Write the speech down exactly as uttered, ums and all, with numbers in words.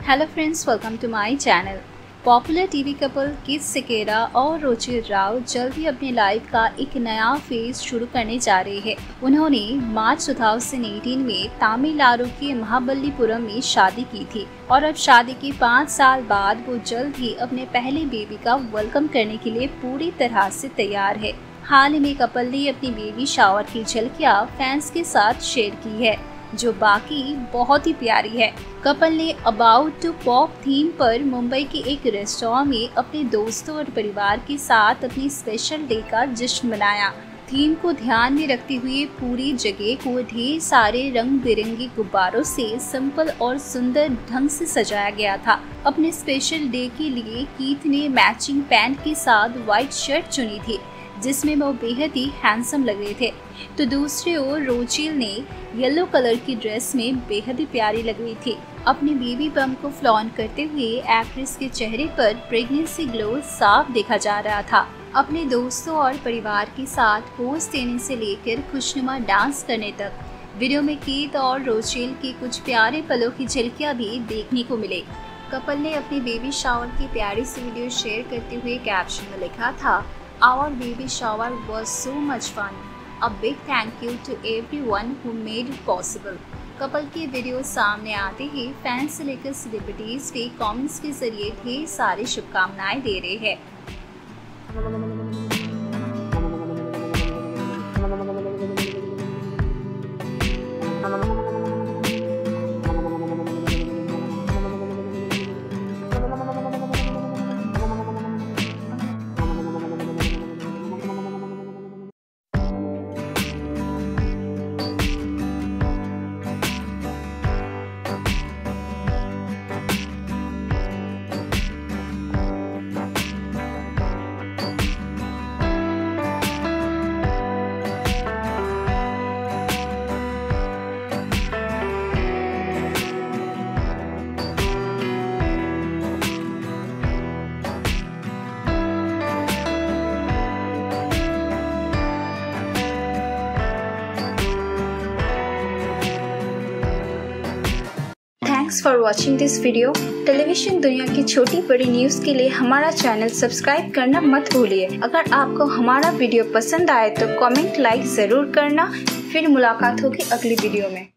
Hello friends, welcome to my channel. Popular TV couple Keith Sequeira और रुचिर राव जल्द ही अपनी लाइफ का एक नया फेज शुरू करने जा रहे हैं। उन्होंने मार्च दो हज़ार अठारह में तमिलनाडु के महाबलीपुरम में शादी की थी और अब शादी के पाँच साल बाद वो जल्द ही अपने पहले बेबी का वेलकम करने के लिए पूरी तरह से तैयार है। हाल ही में कपल ने अपनी बेबी शावर की झलकियां फैंस के साथ शेयर की है, जो बाकी बहुत ही प्यारी है। कपल ने अबाउट टू पॉप थीम पर मुंबई के एक रेस्टोरेंट में अपने दोस्तों और परिवार के साथ अपनी स्पेशल डे का जश्न मनाया। थीम को ध्यान में रखते हुए पूरी जगह को ढेर सारे रंग बिरंगे गुब्बारों से सिंपल और सुंदर ढंग से सजाया गया था। अपने स्पेशल डे के लिए कीथ ने मैचिंग पैंट के साथ व्हाइट शर्ट चुनी थी, जिसमें वो बेहद ही हैंडसम लग रहे थे। तो दूसरी ओर रोचिल ने येलो कलर की ड्रेस में बेहद ही प्यारी लग रही थी। अपने बेबी बम्प को फ्लॉन्ट करते हुए एक्ट्रेस के चेहरे पर प्रेगनेंसी ग्लो साफ देखा जा रहा था। अपने दोस्तों और परिवार के साथ पोज देने से लेकर खुशनुमा डांस करने तक वीडियो में कीथ और रोचिल के कुछ प्यारे पलों की झलकियां भी देखने को मिले। कपल ने अपनी बेबी शावर की प्यारी सी वीडियो शेयर करते हुए कैप्शन में लिखा था, Our baby shower was so much fun. A big thank you to everyone who made it possible. Couple की वीडियो सामने आते ही फैंस से लेकर सेलिब्रिटीज भी कमेंट्स के जरिए ढेर सारी शुभकामनाएं दे रहे हैं। Thanks for watching this video. Television दुनिया की छोटी बड़ी न्यूज़ के लिए हमारा चैनल सब्सक्राइब करना मत भूलिए। अगर आपको हमारा वीडियो पसंद आए तो कमेंट लाइक ज़रूर करना। फिर मुलाकात होगी अगली वीडियो में।